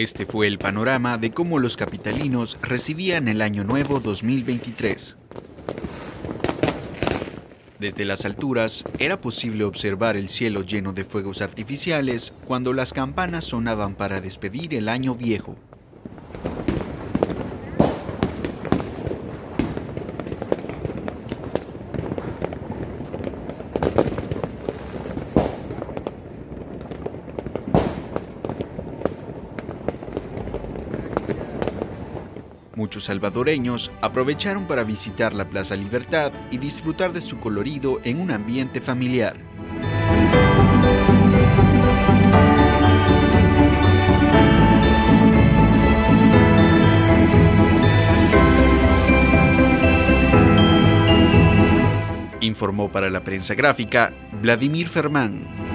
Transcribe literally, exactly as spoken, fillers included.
Este fue el panorama de cómo los capitalinos recibían el Año Nuevo dos mil veintitrés. Desde las alturas era posible observar el cielo lleno de fuegos artificiales cuando las campanas sonaban para despedir el año viejo. Muchos salvadoreños aprovecharon para visitar la Plaza Libertad y disfrutar de su colorido en un ambiente familiar. Informó para la prensa gráfica Vladimir Fermán.